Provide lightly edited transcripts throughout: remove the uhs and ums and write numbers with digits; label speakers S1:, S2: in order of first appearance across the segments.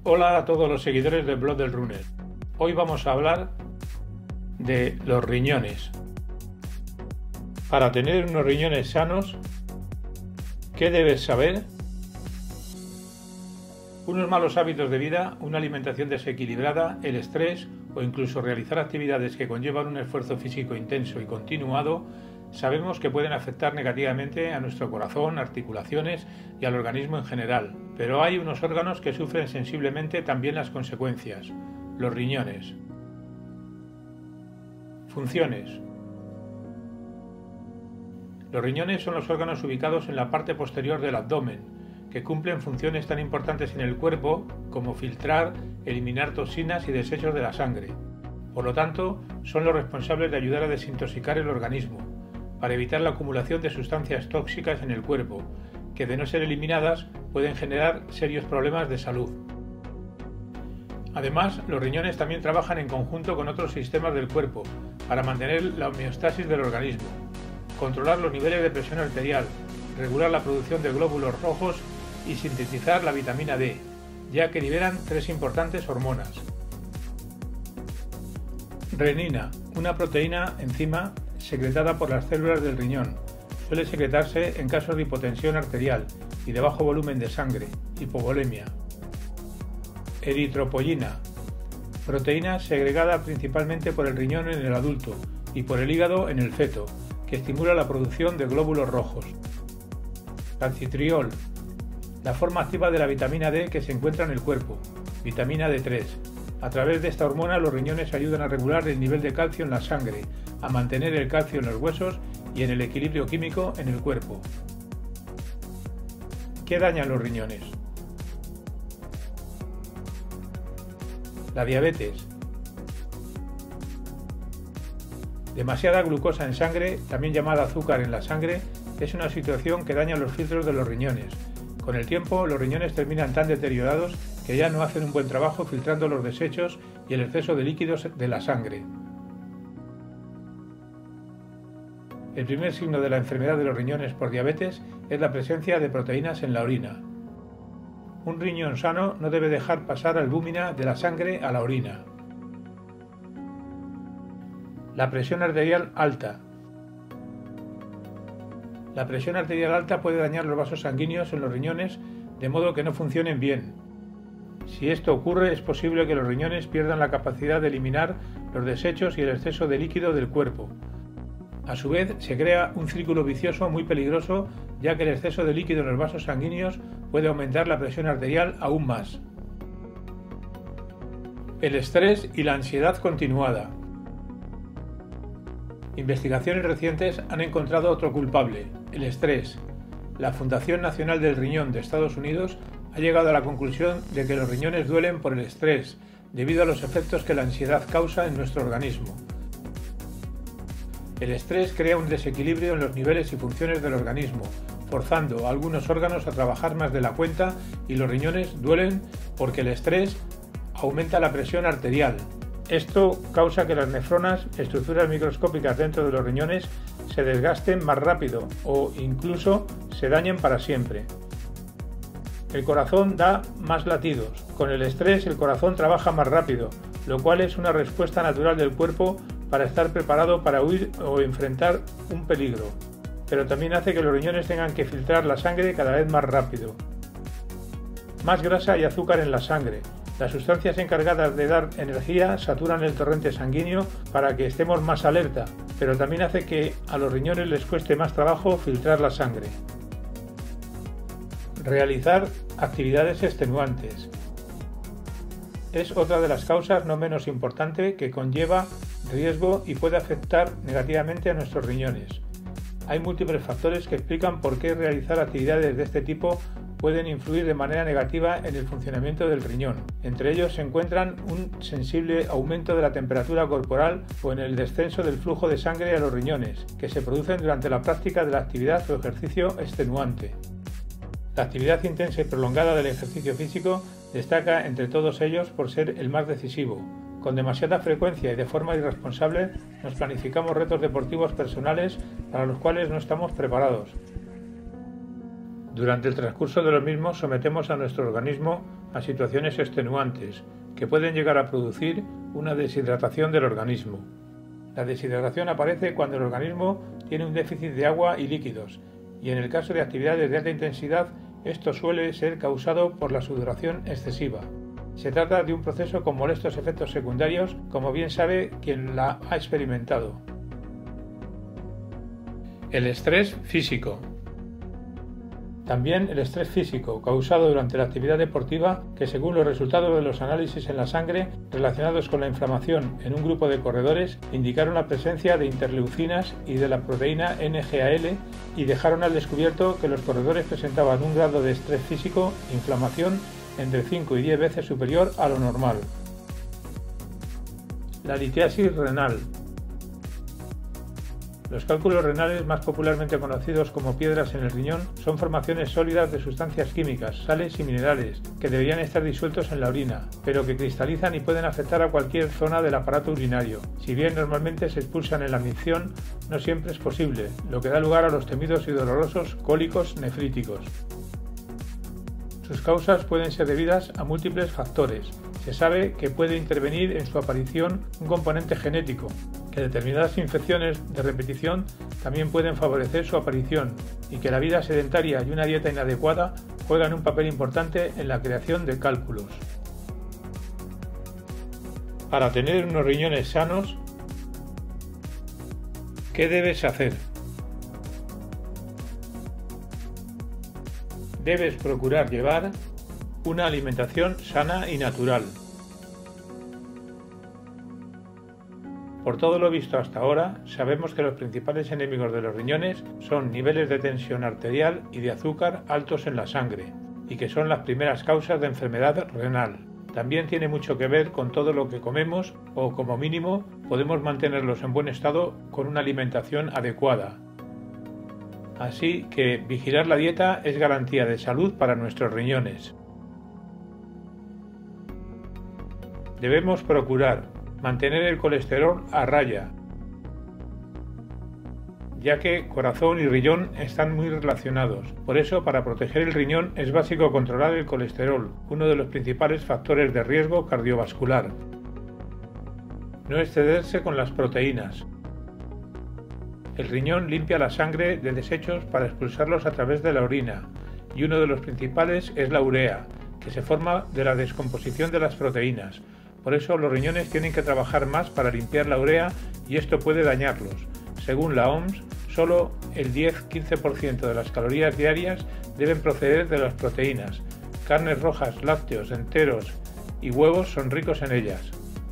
S1: Hola a todos los seguidores del blog del Runner. Hoy vamos a hablar de los riñones. Para tener unos riñones sanos, ¿qué debes saber? Unos malos hábitos de vida, una alimentación desequilibrada, el estrés o incluso realizar actividades que conllevan un esfuerzo físico intenso y continuado, sabemos que pueden afectar negativamente a nuestro corazón, articulaciones y al organismo en general. Pero hay unos órganos que sufren sensiblemente también las consecuencias: los riñones. Funciones. Los riñones son los órganos ubicados en la parte posterior del abdomen, que cumplen funciones tan importantes en el cuerpo como filtrar, eliminar toxinas y desechos de la sangre. Por lo tanto, son los responsables de ayudar a desintoxicar el organismo, para evitar la acumulación de sustancias tóxicas en el cuerpo, que de no ser eliminadas pueden generar serios problemas de salud. Además, los riñones también trabajan en conjunto con otros sistemas del cuerpo para mantener la homeostasis del organismo, controlar los niveles de presión arterial, regular la producción de glóbulos rojos y sintetizar la vitamina D, ya que liberan tres importantes hormonas. Renina, una proteína enzima secretada por las células del riñón. Suele secretarse en casos de hipotensión arterial y de bajo volumen de sangre, hipovolemia. Eritropoyetina, proteína segregada principalmente por el riñón en el adulto y por el hígado en el feto, que estimula la producción de glóbulos rojos. Calcitriol, la forma activa de la vitamina D que se encuentra en el cuerpo, vitamina D3. A través de esta hormona los riñones ayudan a regular el nivel de calcio en la sangre, a mantener el calcio en los huesos y en el equilibrio químico en el cuerpo. ¿Qué dañan los riñones? La diabetes. Demasiada glucosa en sangre, también llamada azúcar en la sangre, es una situación que daña los filtros de los riñones. Con el tiempo, los riñones terminan tan deteriorados que ya no hacen un buen trabajo filtrando los desechos y el exceso de líquidos de la sangre. El primer signo de la enfermedad de los riñones por diabetes es la presencia de proteínas en la orina. Un riñón sano no debe dejar pasar albúmina de la sangre a la orina. La presión arterial alta. La presión arterial alta puede dañar los vasos sanguíneos en los riñones de modo que no funcionen bien. Si esto ocurre, es posible que los riñones pierdan la capacidad de eliminar los desechos y el exceso de líquido del cuerpo. A su vez, se crea un círculo vicioso muy peligroso, ya que el exceso de líquido en los vasos sanguíneos puede aumentar la presión arterial aún más. El estrés y la ansiedad continuada. Investigaciones recientes han encontrado otro culpable: el estrés. La Fundación Nacional del Riñón de Estados Unidos ha llegado a la conclusión de que los riñones duelen por el estrés, debido a los efectos que la ansiedad causa en nuestro organismo. El estrés crea un desequilibrio en los niveles y funciones del organismo, forzando a algunos órganos a trabajar más de la cuenta, y los riñones duelen porque el estrés aumenta la presión arterial. Esto causa que las nefronas, estructuras microscópicas dentro de los riñones, se desgasten más rápido o incluso se dañen para siempre. El corazón da más latidos. Con el estrés el corazón trabaja más rápido, lo cual es una respuesta natural del cuerpo para estar preparado para huir o enfrentar un peligro, pero también hace que los riñones tengan que filtrar la sangre cada vez más rápido. Más grasa y azúcar en la sangre. Las sustancias encargadas de dar energía saturan el torrente sanguíneo para que estemos más alerta, pero también hace que a los riñones les cueste más trabajo filtrar la sangre. Realizar actividades extenuantes. Es otra de las causas no menos importante que conlleva riesgo y puede afectar negativamente a nuestros riñones. Hay múltiples factores que explican por qué realizar actividades de este tipo pueden influir de manera negativa en el funcionamiento del riñón. Entre ellos se encuentran un sensible aumento de la temperatura corporal o en el descenso del flujo de sangre a los riñones, que se producen durante la práctica de la actividad o ejercicio extenuante. La actividad intensa y prolongada del ejercicio físico destaca entre todos ellos por ser el más decisivo. Con demasiada frecuencia y de forma irresponsable nos planificamos retos deportivos personales para los cuales no estamos preparados. Durante el transcurso de los mismos sometemos a nuestro organismo a situaciones extenuantes que pueden llegar a producir una deshidratación del organismo. La deshidratación aparece cuando el organismo tiene un déficit de agua y líquidos, y en el caso de actividades de alta intensidad, esto suele ser causado por la sudoración excesiva. Se trata de un proceso con molestos efectos secundarios, como bien sabe quien la ha experimentado. El estrés físico. También el estrés físico, causado durante la actividad deportiva, que según los resultados de los análisis en la sangre relacionados con la inflamación en un grupo de corredores, indicaron la presencia de interleucinas y de la proteína NGAL y dejaron al descubierto que los corredores presentaban un grado de estrés físico, inflamación, entre 5 y 10 veces superior a lo normal. La litiasis renal. Los cálculos renales, más popularmente conocidos como piedras en el riñón, son formaciones sólidas de sustancias químicas, sales y minerales, que deberían estar disueltos en la orina, pero que cristalizan y pueden afectar a cualquier zona del aparato urinario. Si bien normalmente se expulsan en la micción, no siempre es posible, lo que da lugar a los temidos y dolorosos cólicos nefríticos. Sus causas pueden ser debidas a múltiples factores. Se sabe que puede intervenir en su aparición un componente genético, que determinadas infecciones de repetición también pueden favorecer su aparición y que la vida sedentaria y una dieta inadecuada juegan un papel importante en la creación de cálculos. Para tener unos riñones sanos, ¿qué debes hacer? Debes procurar llevar una alimentación sana y natural. Por todo lo visto hasta ahora, sabemos que los principales enemigos de los riñones son niveles de tensión arterial y de azúcar altos en la sangre, y que son las primeras causas de enfermedad renal. También tiene mucho que ver con todo lo que comemos o, como mínimo, podemos mantenerlos en buen estado con una alimentación adecuada. Así que vigilar la dieta es garantía de salud para nuestros riñones. Debemos procurar mantener el colesterol a raya, ya que corazón y riñón están muy relacionados. Por eso, para proteger el riñón es básico controlar el colesterol, uno de los principales factores de riesgo cardiovascular. No excederse con las proteínas. El riñón limpia la sangre de desechos para expulsarlos a través de la orina, y uno de los principales es la urea, que se forma de la descomposición de las proteínas. Por eso los riñones tienen que trabajar más para limpiar la urea y esto puede dañarlos. Según la OMS, solo el 10-15% de las calorías diarias deben proceder de las proteínas. Carnes rojas, lácteos, enteros y huevos son ricos en ellas.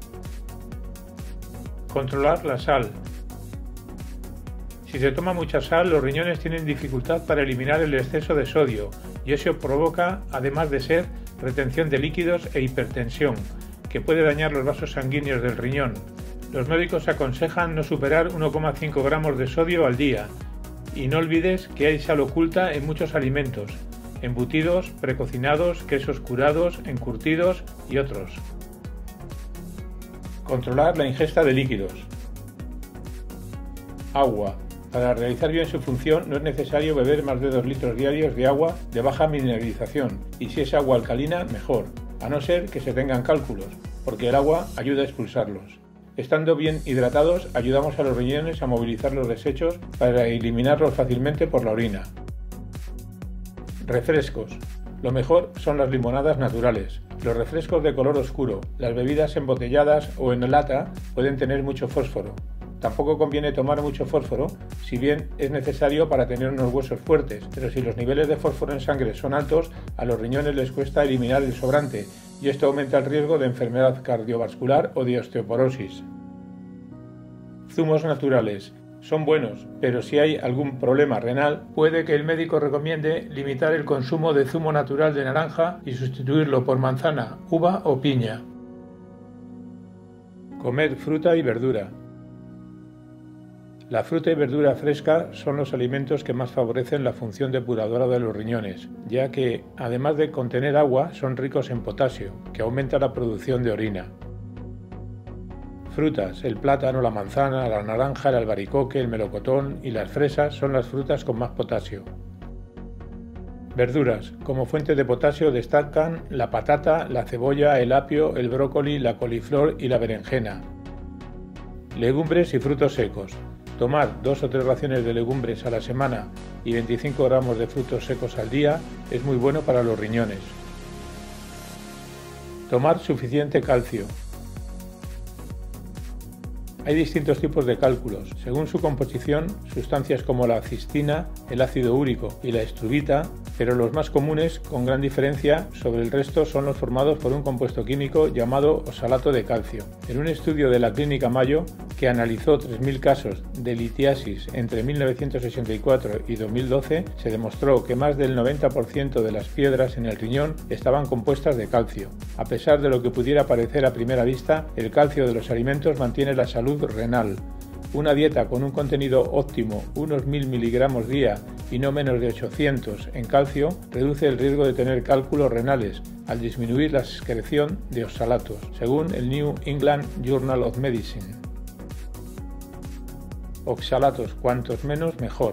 S1: Controlar la sal. Si se toma mucha sal, los riñones tienen dificultad para eliminar el exceso de sodio y eso provoca, además de ser, retención de líquidos e hipertensión, que puede dañar los vasos sanguíneos del riñón. Los médicos aconsejan no superar 1,5 gramos de sodio al día y no olvides que hay sal oculta en muchos alimentos, embutidos, precocinados, quesos curados, encurtidos y otros. Controlar la ingesta de líquidos. Agua. Para realizar bien su función no es necesario beber más de 2 litros diarios de agua de baja mineralización y si es agua alcalina, mejor, a no ser que se tengan cálculos, porque el agua ayuda a expulsarlos. Estando bien hidratados, ayudamos a los riñones a movilizar los desechos para eliminarlos fácilmente por la orina. Refrescos. Lo mejor son las limonadas naturales. Los refrescos de color oscuro, las bebidas embotelladas o en lata pueden tener mucho fósforo. Tampoco conviene tomar mucho fósforo, si bien es necesario para tener unos huesos fuertes, pero si los niveles de fósforo en sangre son altos, a los riñones les cuesta eliminar el sobrante y esto aumenta el riesgo de enfermedad cardiovascular o de osteoporosis. Zumos naturales. Son buenos, pero si hay algún problema renal, puede que el médico recomiende limitar el consumo de zumo natural de naranja y sustituirlo por manzana, uva o piña. Comer fruta y verdura. La fruta y verdura fresca son los alimentos que más favorecen la función depuradora de los riñones, ya que, además de contener agua, son ricos en potasio, que aumenta la producción de orina. Frutas: el plátano, la manzana, la naranja, el albaricoque, el melocotón y las fresas son las frutas con más potasio. Verduras. Como fuente de potasio destacan la patata, la cebolla, el apio, el brócoli, la coliflor y la berenjena. Legumbres y frutos secos. Tomar 2 o 3 raciones de legumbres a la semana y 25 gramos de frutos secos al día es muy bueno para los riñones. Tomar suficiente calcio. Hay distintos tipos de cálculos. Según su composición, sustancias como la cistina, el ácido úrico y la estruvita, pero los más comunes, con gran diferencia sobre el resto, son los formados por un compuesto químico llamado oxalato de calcio. En un estudio de la Clínica Mayo, que analizó 3.000 casos de litiasis entre 1964 y 2012, se demostró que más del 90% de las piedras en el riñón estaban compuestas de calcio. A pesar de lo que pudiera parecer a primera vista, el calcio de los alimentos mantiene la salud renal. Una dieta con un contenido óptimo, unos 1000 miligramos día y no menos de 800 en calcio, reduce el riesgo de tener cálculos renales al disminuir la excreción de oxalatos, según el New England Journal of Medicine. Oxalatos, cuantos menos mejor.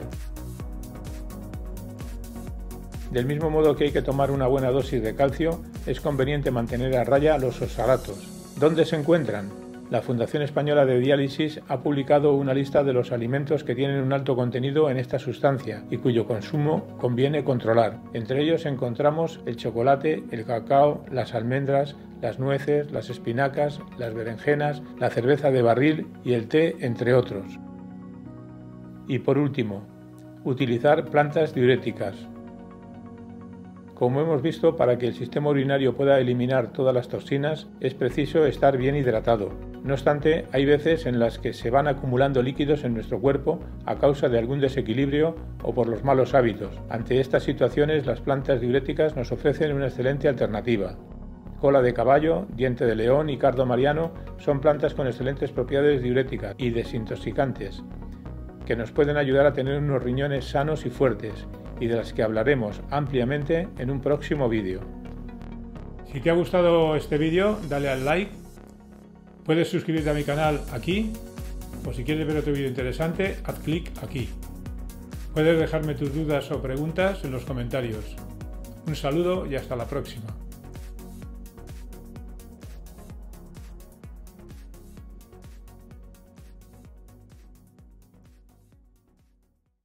S1: Del mismo modo que hay que tomar una buena dosis de calcio, es conveniente mantener a raya los oxalatos. ¿Dónde se encuentran? La Fundación Española de Diálisis ha publicado una lista de los alimentos que tienen un alto contenido en esta sustancia y cuyo consumo conviene controlar. Entre ellos encontramos el chocolate, el cacao, las almendras, las nueces, las espinacas, las berenjenas, la cerveza de barril y el té, entre otros. Y por último, utilizar plantas diuréticas. Como hemos visto, para que el sistema urinario pueda eliminar todas las toxinas, es preciso estar bien hidratado. No obstante, hay veces en las que se van acumulando líquidos en nuestro cuerpo a causa de algún desequilibrio o por los malos hábitos. Ante estas situaciones, las plantas diuréticas nos ofrecen una excelente alternativa. Cola de caballo, diente de león y cardo mariano son plantas con excelentes propiedades diuréticas y desintoxicantes, que nos pueden ayudar a tener unos riñones sanos y fuertes, y de las que hablaremos ampliamente en un próximo vídeo. Si te ha gustado este vídeo, dale al like, puedes suscribirte a mi canal aquí, o si quieres ver otro vídeo interesante, haz clic aquí. Puedes dejarme tus dudas o preguntas en los comentarios. Un saludo y hasta la próxima.